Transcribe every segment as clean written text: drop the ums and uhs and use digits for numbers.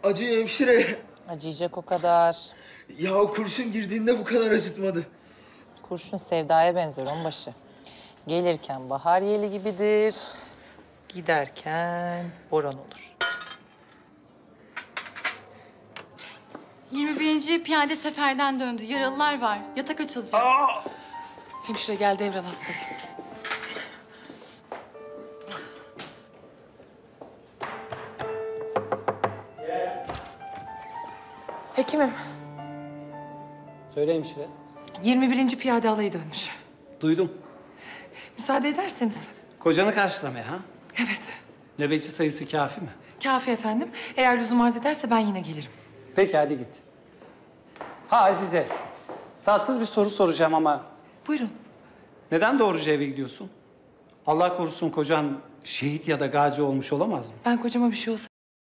Acıyor hemşire. Acıyacak o kadar. Ya o kurşun girdiğinde bu kadar acıtmadı. Kurşun sevdaya benzer onbaşı. Gelirken bahar yeli gibidir. Giderken boran olur. 21. piyade seferden döndü. Yaralılar var. Yatak açılacak. Hemşire gel devral hastayı. Hekimim. Söyle hemşire. 21. piyade alayı dönmüş. Duydum. Müsaade ederseniz. Kocanı karşılamaya ha? Evet. Nöbetçi sayısı kafi mi? Kafi efendim. Eğer lüzum arz ederse ben yine gelirim. Peki hadi git. Ha Azize. Tatsız bir soru soracağım ama Buyurun. neden doğruca eve gidiyorsun? Allah korusun kocan şehit ya da gazi olmuş olamaz mı? Ben kocama bir şey olsa...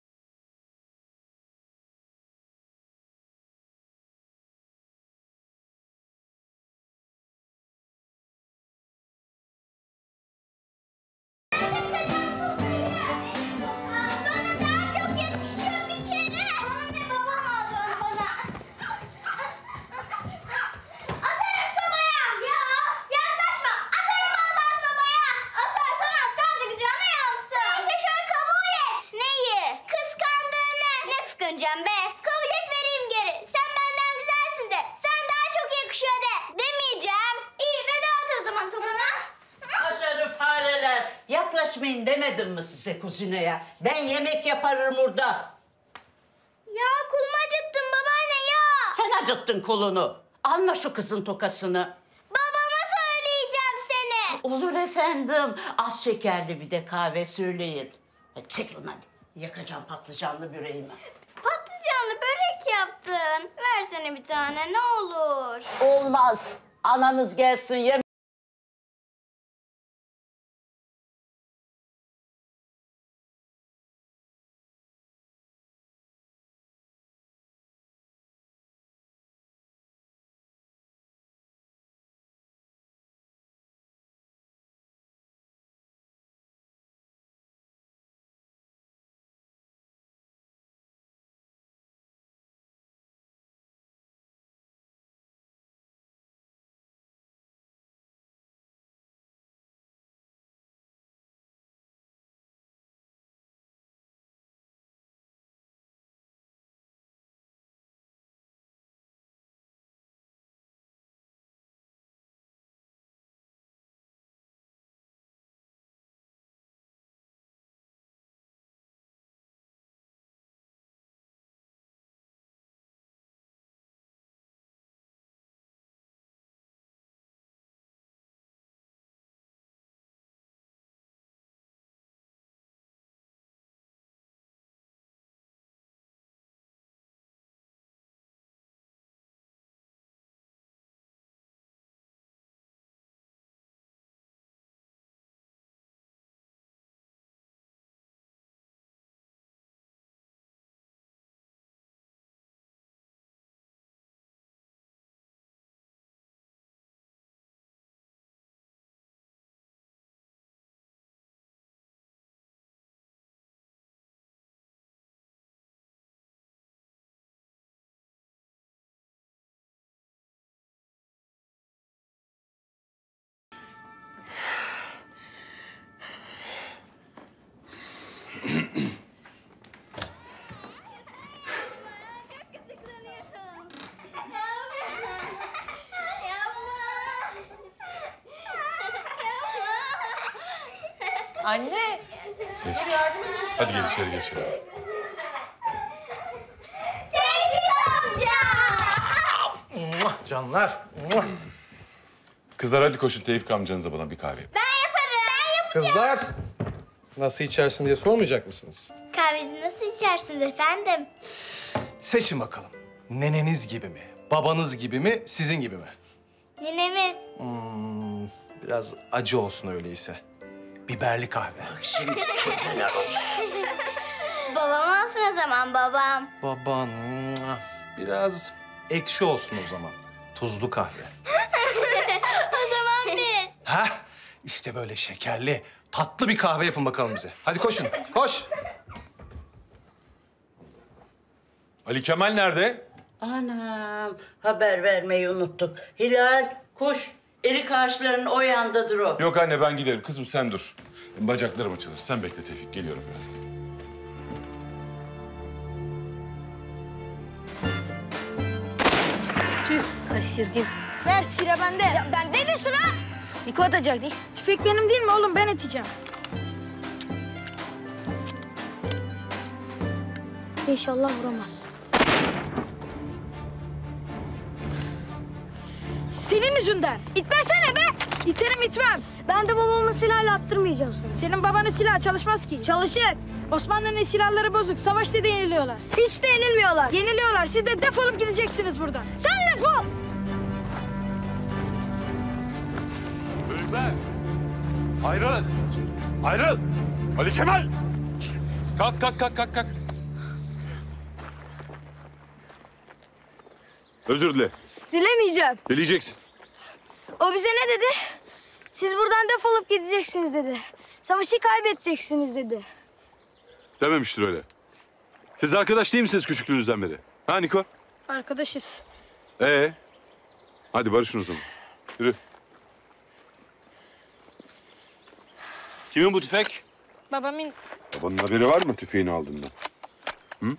be. Kabul et vereyim geri. Sen benden güzelsin de. Sen daha çok yakışıyor de. Demeyeceğim. İyi veda et o zaman Tomana. Aşarı fareler. Yaklaşmayın demedim mi size kuzineye? Ben yemek yaparım burada. Ya kolumu acıttın babaanne ya. Sen acıttın kolunu. Alma şu kızın tokasını. Babama söyleyeceğim seni. Olur efendim. Az şekerli bir de kahve söyleyin. Çekilin hadi. Yakacağım patlıcanlı böreğimi. Patlıcanlı börek yaptın. Versene bir tane ne olur. Olmaz. Ananız gelsin yem. Anne. Dur yardım edeyim sana. Hadi gel içeri geçelim. Tevfik amca. Canlar. Kızlar hadi koşun Tevfik amcanıza bana bir kahve. Ben yaparım. Ben yapacağım. Kızlar, nasıl içersin diye sormayacak mısınız? Kahvenizi nasıl içersiniz efendim? Seçin bakalım. Neneniz gibi mi, babanız gibi mi, sizin gibi mi? Ninemiz. Biraz acı olsun öyleyse. Biberli kahve. Şimdi tövbeler olsun. Babam olsun o zaman babam. Baban, biraz ekşi olsun o zaman. Tuzlu kahve. O zaman biz. Heh, işte böyle şekerli, tatlı bir kahve yapın bakalım bize. Hadi koşun, koş. Ali Kemal nerede? Anam, haber vermeyi unuttuk. Hilal, kuş, erik ağaçlarının o yandadır o. Yok anne ben giderim. Kızım sen dur. Bacaklarım açılır. Sen bekle Tevfik. Geliyorum birazdan. Kaçırdım. Ver sıra bende. Ya bendeydi sıra. Niko atacak değil. Tüfek benim değil mi oğlum? Ben atacağım. İnşallah vuramaz. Senin yüzünden. İtmesene be. İterim itmem. Ben de babamın silahıyla attırmayacağım sana. Senin babanın silahı çalışmaz ki. Çalışır. Osmanlı'nın silahları bozuk. Savaşta da yeniliyorlar. Hiç de yenilmiyorlar. Yeniliyorlar. Siz de defolup gideceksiniz buradan. Sen defol. Çocuklar! Ayrılın! Ayrıl! Ali Kemal! Kalk, kalk, kalk, kalk, kalk. Özür dile. Dilemeyeceğim. Dileyeceksin. O bize ne dedi? Siz buradan defolup gideceksiniz dedi. Savaşı kaybedeceksiniz dedi. Dememiştir öyle. Siz arkadaş değil misiniz küçüklüğünüzden beri? Ha Niko? Arkadaşız. Hadi barışın o zaman. Yürü. Kimin bu tüfek? Babamın. Babanın haberi var mı tüfeğini aldığından? Hı?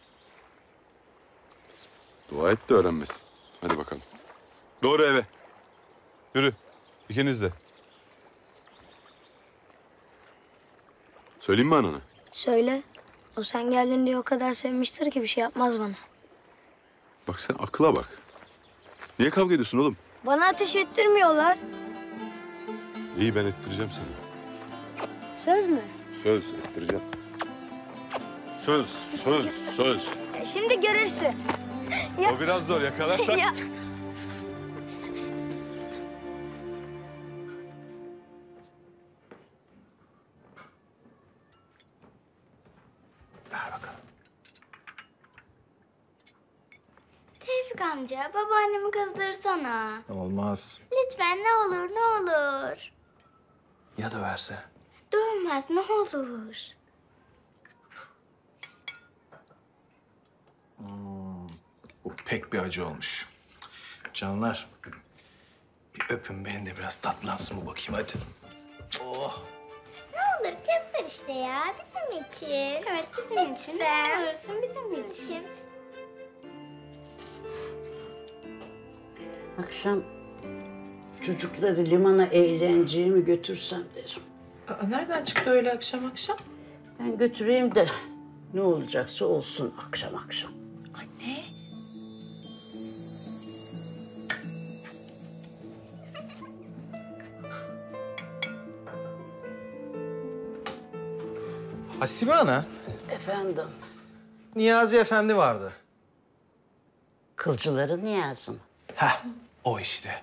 Dua et de öğrenmesin. Hadi bakalım. Doğru eve. Yürü. İkiniz de. Söyleyeyim mi anana? Söyle. O sen geldin diye o kadar sevmiştir ki bir şey yapmaz bana. Bak sen akla bak. Niye kavga ediyorsun oğlum? Bana ateş ettirmiyorlar. İyi ben ettireceğim seni. Söz mü? Söz ettireceğim. Söz. Şimdi görürsün. O biraz zor yakalarsan. Ya. Tevfik amca, babaannemi kızdırsana. Olmaz. Lütfen ne olur, ne olur. Ya da verse? Dövmez, ne olur. Bu pek bir acı olmuş. Canlar, bir öpün beni de biraz tatlansın bu bakayım hadi. Oh. Ne olur kızdır işte ya, bizim için. Evet, bizim için. Ne olursun bizim için. Akşam çocukları limana eğlenceye mi götürsem derim. Nereden çıktı öyle akşam akşam? Ben götüreyim de ne olacaksa olsun akşam akşam. Anne. Hasibe ana, Efendim, Niyazi Efendi vardı. kılcıların Niyazi mı? Heh, o işte.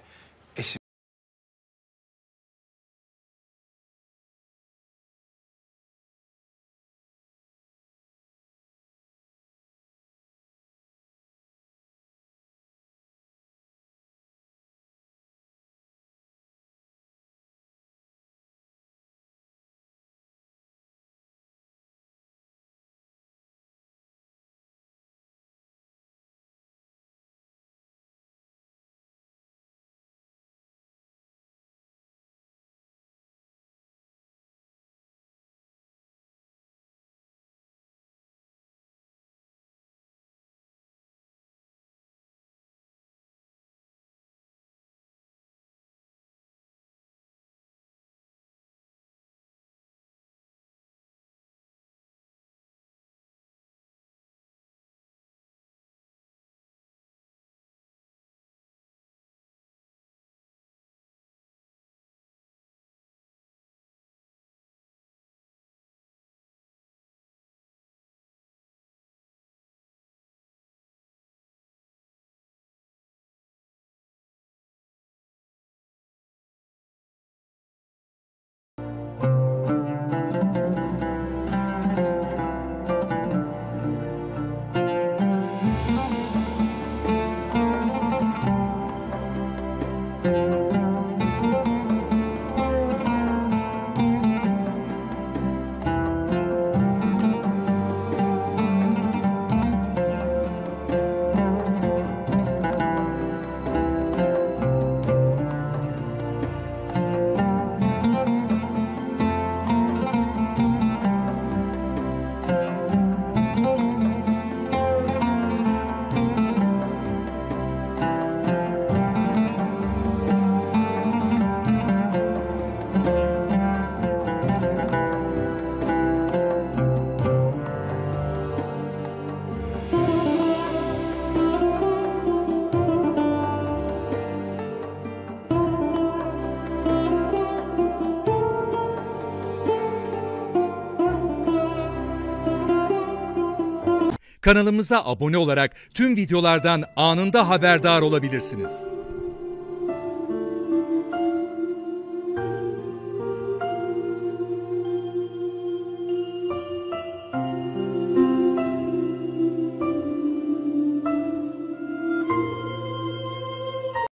Kanalımıza abone olarak tüm videolardan anında haberdar olabilirsiniz.